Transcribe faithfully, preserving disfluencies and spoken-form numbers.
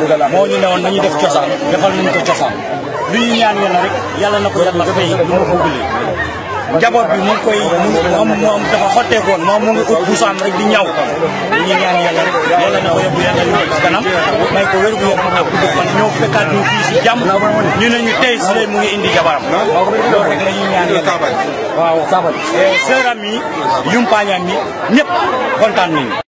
moo ñu ne woon nañu def cosaan defal nañu ko cosaan lu ñu ñaan yàlla rek yàlla na ko yàlla fay lu ma bëggalee njaboot bi mu ngi koy moom moom dafa xotteekoon moom mu ngi ut busaam rek di ñaw ñu ñaan yàlla rek yàlla na ko yóbbu yàlla yóbbu ci kanam may ko wér gu yaram ak gudd fan ñëw fekkaat ñu fii si jàmm ñu ne ñu tey si leen mu ngi indi jabaram loolu rek la ñuy ñaan yàlla waaw sëram yi yumpaañam yi ñëpp kontaan nañu